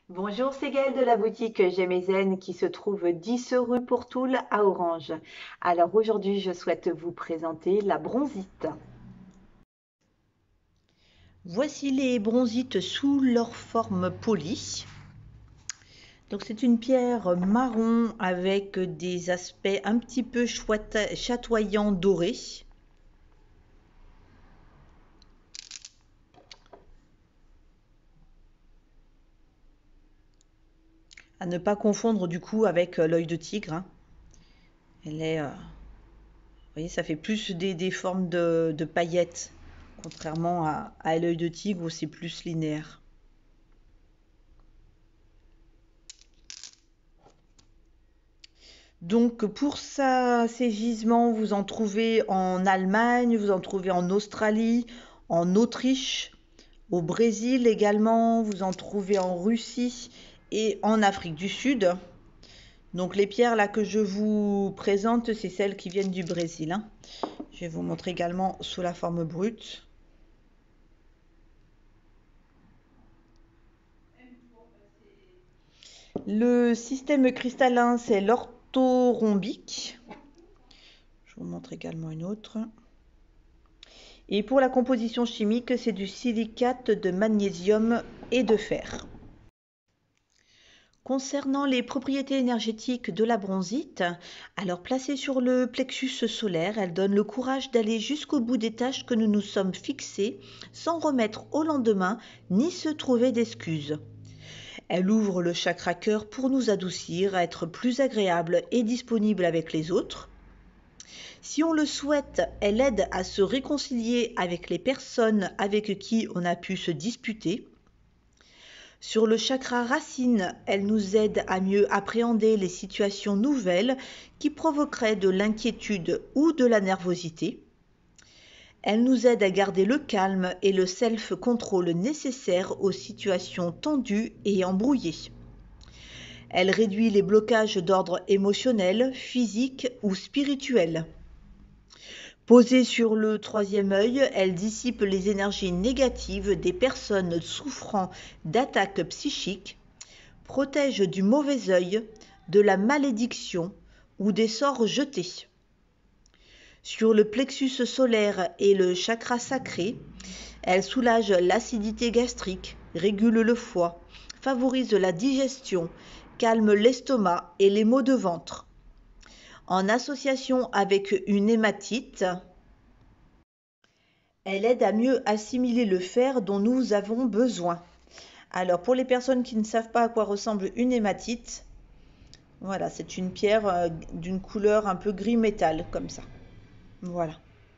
Bonjour, c'est Gaëlle de la boutique Zen qui se trouve 10 rue Pourtoul à Orange. Alors aujourd'hui, je souhaite vous présenter la bronzite. Voici les bronzites sous leur forme polie. Donc c'est une pierre marron avec des aspects un petit peu chatoyants dorés. À ne pas confondre du coup avec l'œil de tigre, hein. Elle est, vous voyez, ça fait plus des formes de paillettes, contrairement à l'œil de tigre où c'est plus linéaire. Donc pour ça, ces gisements, vous en trouvez en Allemagne, vous en trouvez en Australie, en Autriche, au Brésil également, vous en trouvez en Russie et en Afrique du Sud. Donc les pierres là que je vous présente, c'est celles qui viennent du Brésil, hein. Je vais vous montrer également sous la forme brute. Le système cristallin, c'est l'orthorhombique. Je vous montre également une autre. Et pour la composition chimique, c'est du silicate de magnésium et de fer. Concernant les propriétés énergétiques de la bronzite, alors placée sur le plexus solaire, elle donne le courage d'aller jusqu'au bout des tâches que nous nous sommes fixées sans remettre au lendemain ni se trouver d'excuses. Elle ouvre le chakra cœur pour nous adoucir, être plus agréable et disponible avec les autres. Si on le souhaite, elle aide à se réconcilier avec les personnes avec qui on a pu se disputer. Sur le chakra racine, elle nous aide à mieux appréhender les situations nouvelles qui provoqueraient de l'inquiétude ou de la nervosité. Elle nous aide à garder le calme et le self-control nécessaires aux situations tendues et embrouillées. Elle réduit les blocages d'ordre émotionnel, physique ou spirituel. Posée sur le troisième œil, elle dissipe les énergies négatives des personnes souffrant d'attaques psychiques, protège du mauvais œil, de la malédiction ou des sorts jetés. Sur le plexus solaire et le chakra sacré, elle soulage l'acidité gastrique, régule le foie, favorise la digestion, calme l'estomac et les maux de ventre. En association avec une hématite, elle aide à mieux assimiler le fer dont nous avons besoin. Alors pour les personnes qui ne savent pas à quoi ressemble une hématite, voilà, c'est une pierre d'une couleur un peu gris métal comme ça. Voilà.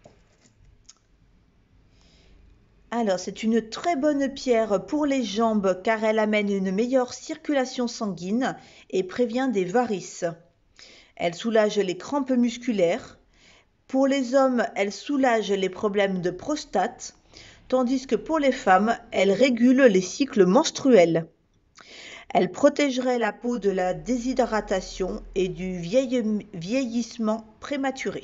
Alors c'est une très bonne pierre pour les jambes car elle amène une meilleure circulation sanguine et prévient des varices. Elle soulage les crampes musculaires. Pour les hommes, elle soulage les problèmes de prostate, tandis que pour les femmes, elle régule les cycles menstruels. Elle protégerait la peau de la déshydratation et du vieillissement prématuré.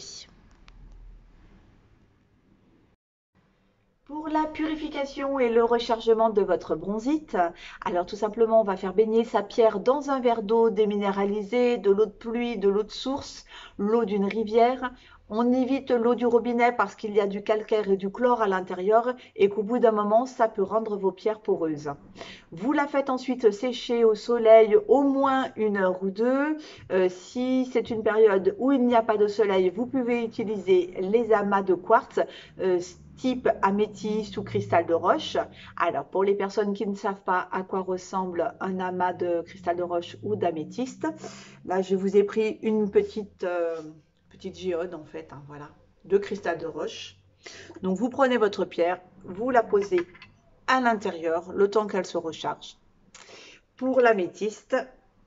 Pour la purification et le rechargement de votre bronzite, alors tout simplement, on va faire baigner sa pierre dans un verre d'eau déminéralisée, de l'eau de pluie, de l'eau de source, l'eau d'une rivière. On évite l'eau du robinet parce qu'il y a du calcaire et du chlore à l'intérieur et qu'au bout d'un moment, ça peut rendre vos pierres poreuses. Vous la faites ensuite sécher au soleil au moins 1 heure ou 2. Si c'est une période où il n'y a pas de soleil, vous pouvez utiliser les amas de quartz type améthyste ou cristal de roche. Alors pour les personnes qui ne savent pas à quoi ressemble un amas de cristal de roche ou d'améthyste, là je vous ai pris une petite géode en fait, hein, voilà, de cristal de roche. Donc vous prenez votre pierre, vous la posez à l'intérieur le temps qu'elle se recharge. Pour l'améthyste,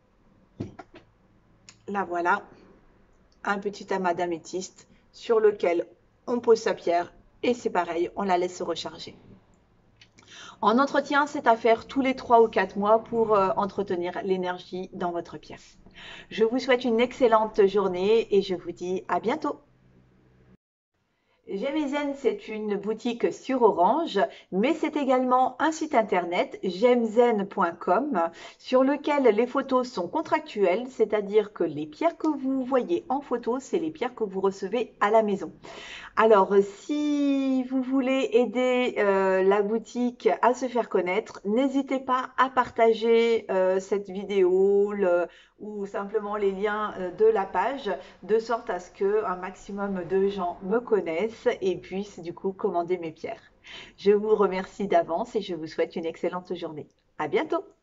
là voilà, un petit amas d'améthyste sur lequel on pose sa pierre et c'est pareil, on la laisse se recharger. En entretien, c'est à faire tous les 3 ou 4 mois pour entretenir l'énergie dans votre pierre. Je vous souhaite une excellente journée et je vous dis à bientôt. J'aime c'est une boutique sur Orange, mais c'est également un site internet, j'aimezen.com, sur lequel les photos sont contractuelles, c'est-à-dire que les pierres que vous voyez en photo, c'est les pierres que vous recevez à la maison. Alors, si vous voulez aider la boutique à se faire connaître, n'hésitez pas à partager cette vidéo ou simplement les liens de la page, de sorte à ce que un maximum de gens me connaissent et puissent du coup commander mes pierres. Je vous remercie d'avance et je vous souhaite une excellente journée. À bientôt!